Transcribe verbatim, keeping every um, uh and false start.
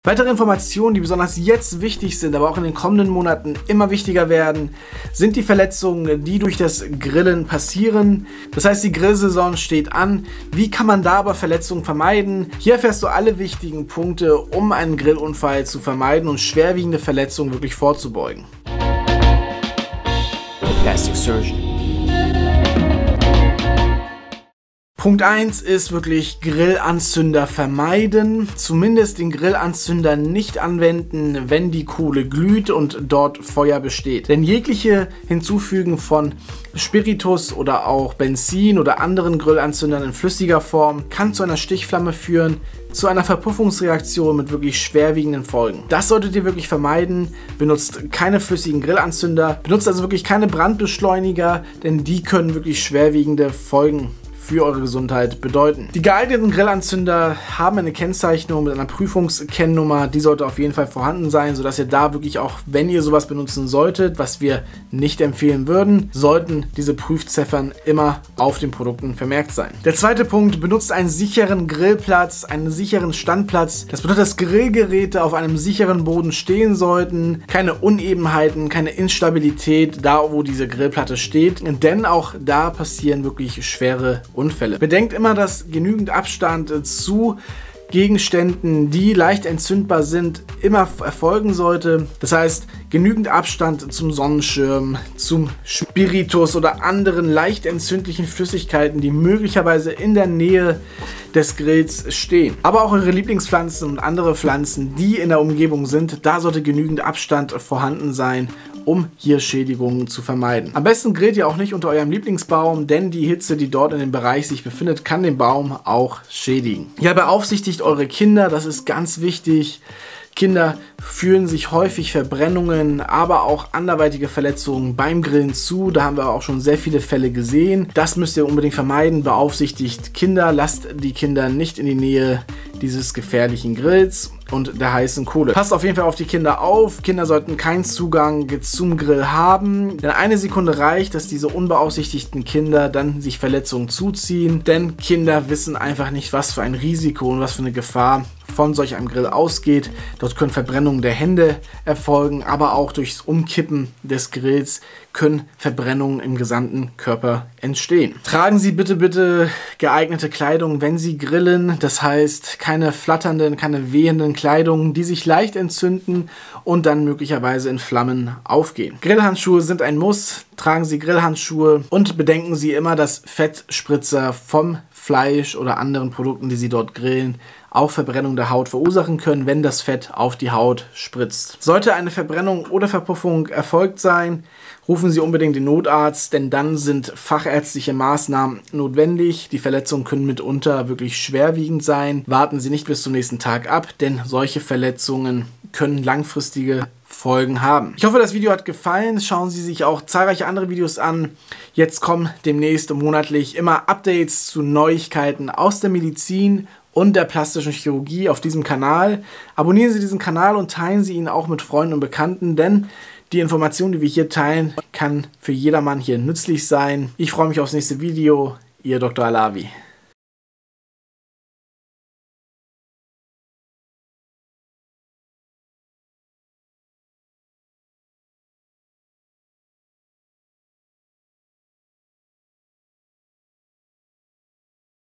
Weitere Informationen, die besonders jetzt wichtig sind, aber auch in den kommenden Monaten immer wichtiger werden, sind die Verletzungen, die durch das Grillen passieren. Das heißt, die Grillsaison steht an. Wie kann man da aber Verletzungen vermeiden? Hier erfährst du alle wichtigen Punkte, um einen Grillunfall zu vermeiden und schwerwiegende Verletzungen wirklich vorzubeugen. Plastic Surgeon. Punkt eins ist wirklich Grillanzünder vermeiden. Zumindest den Grillanzünder nicht anwenden, wenn die Kohle glüht und dort Feuer besteht. Denn jegliche Hinzufügen von Spiritus oder auch Benzin oder anderen Grillanzündern in flüssiger Form kann zu einer Stichflamme führen, zu einer Verpuffungsreaktion mit wirklich schwerwiegenden Folgen. Das solltet ihr wirklich vermeiden. Benutzt keine flüssigen Grillanzünder, benutzt also wirklich keine Brandbeschleuniger, denn die können wirklich schwerwiegende Folgen für eure Gesundheit bedeuten. Die geeigneten Grillanzünder haben eine Kennzeichnung mit einer Prüfungskennnummer, die sollte auf jeden Fall vorhanden sein, sodass ihr da wirklich auch, wenn ihr sowas benutzen solltet, was wir nicht empfehlen würden, sollten diese Prüfziffern immer auf den Produkten vermerkt sein. Der zweite Punkt, benutzt einen sicheren Grillplatz, einen sicheren Standplatz. Das bedeutet, dass Grillgeräte auf einem sicheren Boden stehen sollten, keine Unebenheiten, keine Instabilität da, wo diese Grillplatte steht, denn auch da passieren wirklich schwere Unfälle. Bedenkt immer, dass genügend Abstand zu Gegenständen, die leicht entzündbar sind, immer erfolgen sollte. Das heißt, genügend Abstand zum Sonnenschirm, zum Spiritus oder anderen leicht entzündlichen Flüssigkeiten, die möglicherweise in der Nähe des Grills stehen. Aber auch eure Lieblingspflanzen und andere Pflanzen, die in der Umgebung sind, da sollte genügend Abstand vorhanden sein, um hier Schädigungen zu vermeiden. Am besten grillt ihr auch nicht unter eurem Lieblingsbaum, denn die Hitze, die dort in dem Bereich sich befindet, kann den Baum auch schädigen. Ja, beaufsichtigt eure Kinder, das ist ganz wichtig. Kinder führen sich häufig Verbrennungen, aber auch anderweitige Verletzungen beim Grillen zu. Da haben wir auch schon sehr viele Fälle gesehen. Das müsst ihr unbedingt vermeiden. Beaufsichtigt Kinder, lasst die Kinder nicht in die Nähe dieses gefährlichen Grills und der heißen Kohle. Passt auf jeden Fall auf die Kinder auf. Kinder sollten keinen Zugang zum Grill haben, denn eine Sekunde reicht, dass diese unbeaufsichtigten Kinder dann sich Verletzungen zuziehen, denn Kinder wissen einfach nicht, was für ein Risiko und was für eine Gefahr von solch einem Grill ausgeht. Dort können Verbrennungen der Hände erfolgen, aber auch durchs Umkippen des Grills können Verbrennungen im gesamten Körper entstehen. Tragen Sie bitte, bitte geeignete Kleidung, wenn Sie grillen. Das heißt, keine flatternden, keine wehenden Kleidung, die sich leicht entzünden und dann möglicherweise in Flammen aufgehen. Grillhandschuhe sind ein Muss. Tragen Sie Grillhandschuhe und bedenken Sie immer, dass Fettspritzer vom Fleisch oder anderen Produkten, die Sie dort grillen, auch Verbrennung der Haut verursachen können, wenn das Fett auf die Haut spritzt. Sollte eine Verbrennung oder Verpuffung erfolgt sein, rufen Sie unbedingt den Notarzt, denn dann sind fachärztliche Maßnahmen notwendig. Die Verletzungen können mitunter wirklich schwerwiegend sein. Warten Sie nicht bis zum nächsten Tag ab, denn solche Verletzungen können langfristige Folgen haben. Ich hoffe, das Video hat gefallen. Schauen Sie sich auch zahlreiche andere Videos an. Jetzt kommen demnächst monatlich immer Updates zu Neuigkeiten aus der Medizin und der plastischen Chirurgie auf diesem Kanal. Abonnieren Sie diesen Kanal und teilen Sie ihn auch mit Freunden und Bekannten, denn die Information, die wir hier teilen, kann für jedermann hier nützlich sein. Ich freue mich aufs nächste Video. Ihr Doktor Alavi.